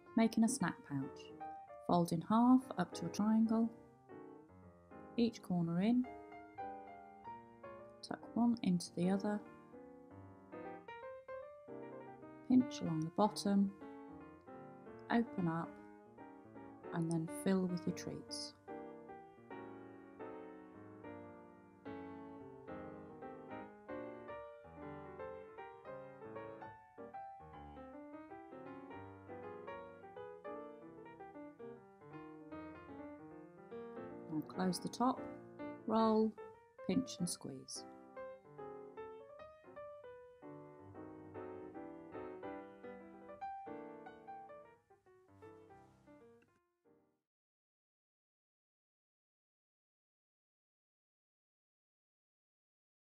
Making a snack pouch. Fold in half up to a triangle, each corner in, tuck one into the other, pinch along the bottom, open up and then fill with your treats. Now close the top, roll, pinch and squeeze.